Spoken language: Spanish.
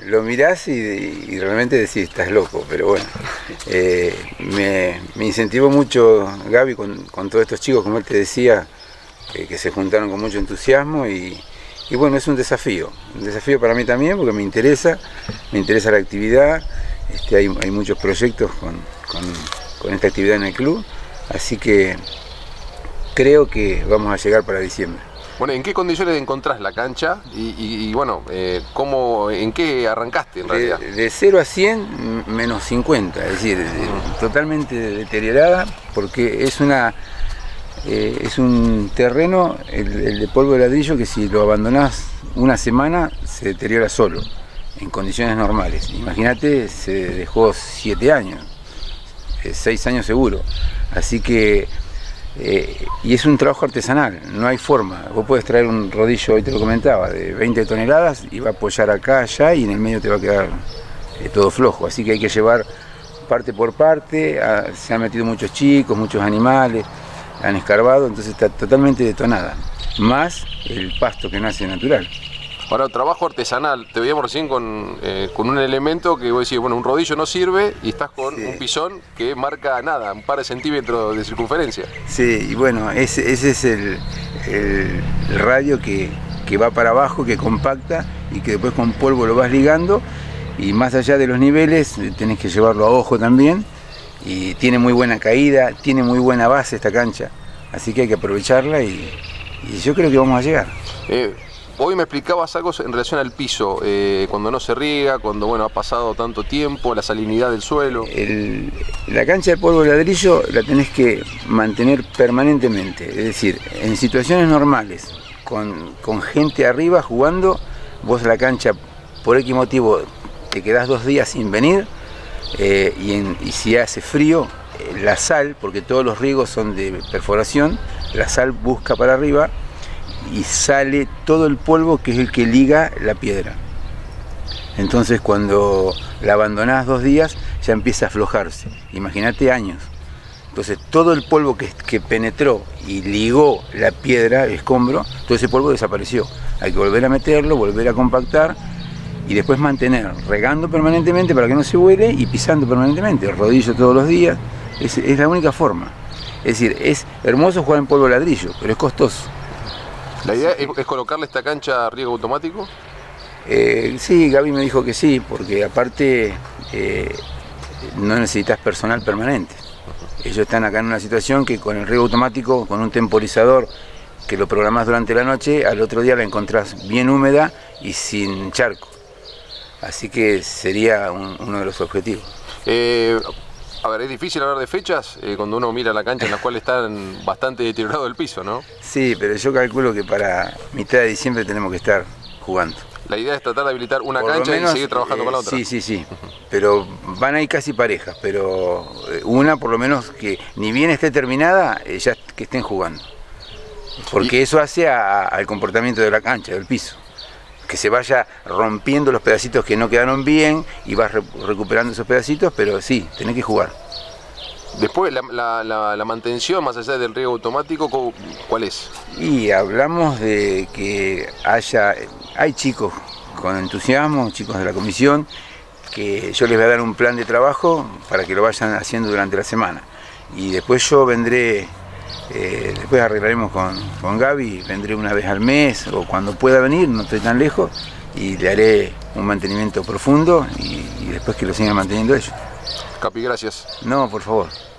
lo mirás y realmente decís, estás loco, pero bueno. Me incentivó mucho Gaby con todos estos chicos, como él te decía, que se juntaron con mucho entusiasmo y bueno, es un desafío para mí también, porque me interesa la actividad. Hay muchos proyectos con esta actividad en el club, así que creo que vamos a llegar para diciembre. Bueno, ¿en qué condiciones encontrás la cancha? Y bueno, ¿en qué arrancaste en realidad? De 0 a 100, menos 50, es decir, totalmente deteriorada, porque es un terreno, el de polvo de ladrillo, que si lo abandonás una semana se deteriora solo, en condiciones normales. Imagínate, se dejó 7 años, 6 años seguro, así que y es un trabajo artesanal, no hay forma. Vos podés traer un rodillo, hoy te lo comentaba, de 20 toneladas y va a apoyar acá, allá, y en el medio te va a quedar todo flojo. Así que hay que llevar parte por parte. Se han metido muchos chicos, muchos animales, han escarbado, entonces está totalmente detonada. Más el pasto que nace natural. Ahora, trabajo artesanal, te veíamos recién con un elemento que vos decís, bueno, un rodillo no sirve y estás con un pisón que marca nada, un par de centímetros de circunferencia. Sí, y bueno, ese es el radio que va para abajo, que compacta y que después con polvo lo vas ligando, y más allá de los niveles tenés que llevarlo a ojo también, y tiene muy buena caída, tiene muy buena base esta cancha, así que hay que aprovecharla y yo creo que vamos a llegar. Hoy me explicabas algo en relación al piso, cuando no se riega, cuando bueno, ha pasado tanto tiempo, la salinidad del suelo. La cancha de polvo de ladrillo la tenés que mantener permanentemente, es decir, en situaciones normales, con gente arriba jugando, vos a la cancha por X motivo te quedás 2 días sin venir, y si hace frío, la sal, porque todos los riegos son de perforación, la sal busca para arriba y sale todo el polvo, que es el que liga la piedra. Entonces cuando la abandonás 2 días ya empieza a aflojarse, imagínate años. Entonces todo el polvo que penetró y ligó la piedra, el escombro, todo ese polvo desapareció. Hay que volver a meterlo, volver a compactar y después mantener, regando permanentemente para que no se vuele y pisando permanentemente, el rodillo todos los días. Es la única forma. Es decir, es hermoso jugar en polvo de ladrillo, pero es costoso. ¿La idea es colocarle esta cancha a riego automático? Sí, Gaby me dijo que sí, porque aparte no necesitas personal permanente. Ellos están acá en una situación que con el riego automático, con un temporizador que lo programás durante la noche, al otro día la encontrás bien húmeda y sin charco. Así que sería uno de los objetivos. A ver, es difícil hablar de fechas cuando uno mira la cancha en la cual está bastante deteriorado el piso, ¿no? Sí, pero yo calculo que para mitad de diciembre tenemos que estar jugando. La idea es tratar de habilitar una cancha y seguir trabajando con la otra. Sí. Pero van a ir casi parejas, pero una por lo menos que ni bien esté terminada, ya que estén jugando. Porque eso hace al comportamiento de la cancha, del piso. Que se vaya rompiendo los pedacitos que no quedaron bien y vas recuperando esos pedacitos, pero sí, tenés que jugar. Después, la mantención, más allá del riego automático, ¿cuál es? Y hablamos de que hay chicos con entusiasmo, chicos de la comisión, que yo les voy a dar un plan de trabajo para que lo vayan haciendo durante la semana. Y después yo vendré, después arreglaremos con Gaby, vendré una vez al mes o cuando pueda venir, no estoy tan lejos, y le haré un mantenimiento profundo y después que lo sigan manteniendo ellos. Capi, gracias. No, por favor.